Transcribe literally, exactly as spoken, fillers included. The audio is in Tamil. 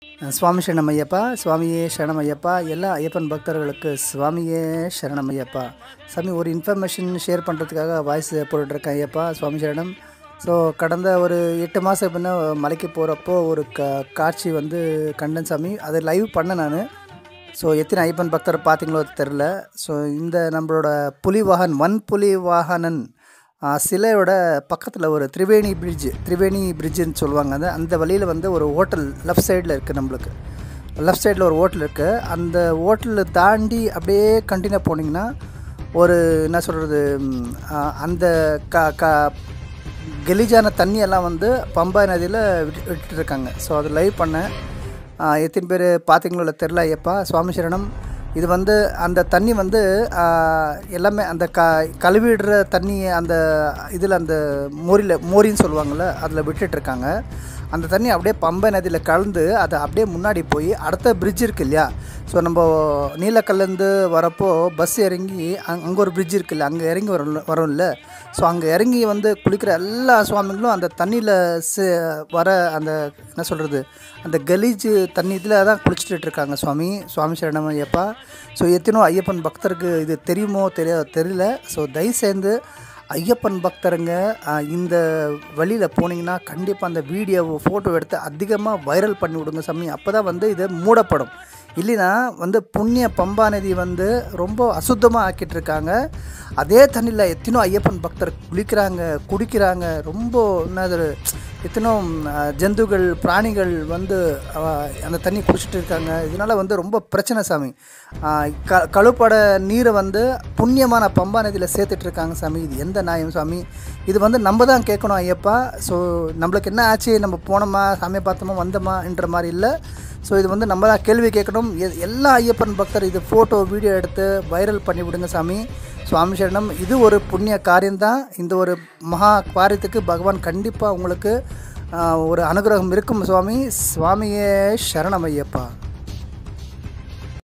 சுவாமி சரணமையப்பா, சுவாமியே சரணமையப்பா. எல்லா ஐயப்பன் பக்தர்களுக்கு சுவாமியே சரணமையப்பா. சாமி, ஒரு இன்ஃபர்மேஷன் ஷேர் பண்ணுறதுக்காக வாய்ஸ் போட்டுட்ருக்கேன் ஐயப்பா. சுவாமி சரணம். ஸோ கடந்த ஒரு எட்டு மாதம் முன்ன மலைக்கு போகிறப்போ ஒரு க காட்சி வந்து கண்டன் சாமி. அதை லைவ் பண்ணேன் நான். ஸோ எத்தனை ஐயப்பன் பக்தர் பார்த்தீங்களோ தெரில. ஸோ இந்த நம்மளோட புலிவாகன் வன் புலி வாகனன் சிலையோட பக்கத்தில் ஒரு திரிவேணி பிரிட்ஜு திரிவேணி பிரிட்ஜுன்னு சொல்லுவாங்க. அந்த அந்த வழியில் வந்து ஒரு ஹோட்டல் லெஃப்ட் சைடில் இருக்குது. நம்மளுக்கு லெஃப்ட் சைடில் ஒரு ஹோட்டல் இருக்குது. அந்த ஹோட்டலில் தாண்டி அப்படியே கண்டினியூ போனீங்கன்னா ஒரு என்ன சொல்கிறது, அந்த க க கெலிஜான தண்ணியெல்லாம் வந்து பம்பா நதியில் விட்டு விட்டுருக்காங்க. ஸோ அது லைவ் பண்ணேன். எத்தனை பேர் பார்த்தீங்களோ இல்லை தெரில ஐயப்பா. சுவாமி சரணம். இது வந்து அந்த தண்ணி வந்து எல்லாமே அந்த க கழுவிடுற தண்ணி அந்த இதில் அந்த மோரியில் மோரின்னு சொல்லுவாங்கள்ல, அதில் விட்டுட்ருக்காங்க. அந்த தண்ணி அப்படியே பம்பை நதியில் கலந்து அதை அப்படியே முன்னாடி போய் அடுத்த பிரிட்ஜ் இருக்குது இல்லையா. ஸோ நம்ம நீலக்கல்லேருந்து வரப்போ பஸ் இறங்கி அங் அங்கே ஒரு பிரிட்ஜ் இருக்குது இல்லை, அங்கே இறங்கி வரும் வரோம்ல. ஸோ அங்கே இறங்கி வந்து குளிக்கிற எல்லா சுவாமிகளும் அந்த தண்ணியில் சே வர அந்த என்ன சொல்கிறது, அந்த கலீஜ் தண்ணி இதில் தான் குளிச்சுட்டு இருக்காங்க சுவாமி. சுவாமி சரணம் ஐயப்பா. ஸோ எத்தனோ ஐயப்பன் பக்தருக்கு இது தெரியுமோ தெரியா தெரியல. ஸோ தயவுசெய்து ஐயப்பன் பக்தருங்க இந்த வழியில் போனீங்கன்னா கண்டிப்பாக அந்த வீடியோவை ஃபோட்டோ எடுத்து அதிகமாக வைரல் பண்ணி விடுங்க சாமி. அப்போ தான் வந்து இது மூடப்படும். இல்லைன்னா வந்து புண்ணிய பம்பா நதி வந்து ரொம்ப அசுத்தமாக ஆக்கிட்டுருக்காங்க. அதே தண்ணியில் எத்தனோ ஐயப்பன் பக்தர் குளிக்கிறாங்க, குடிக்கிறாங்க. ரொம்ப என்னது எத்தனோ ஜந்துகள் பிராணிகள் வந்து அந்த தண்ணி குடிச்சிட்டு இருக்காங்க. இதனால் வந்து ரொம்ப பிரச்சனை சாமி. க கழுப்பட நீரை வந்து புண்ணியமான பம்பா நதியில் சேர்த்துட்ருக்காங்க சாமி. இது எந்த நியாயம் சாமி? இது வந்து நம்ம தான் கேட்கணும் ஐயப்பா. ஸோ நம்மளுக்கு என்ன ஆச்சு, நம்ம போனோமா சாமியை பார்த்தோமா வந்தோமா என்ற மாதிரி இல்லை. ஸோ இது வந்து நம்ம தான் கேள்வி கேட்கணும். எல்லா ஐயப்பன் பக்தர் இது ஃபோட்டோ வீடியோ எடுத்து வைரல் பண்ணி விடுங்க சாமி. சுவாமி சரணம். இது ஒரு புண்ணிய காரியம்தான். இந்த ஒரு மகா காரியத்துக்கு பகவான் கண்டிப்பாக உங்களுக்கு ஒரு அனுகிரகம் இருக்கும் சுவாமி. சுவாமியே சரணம் ஐயப்பா.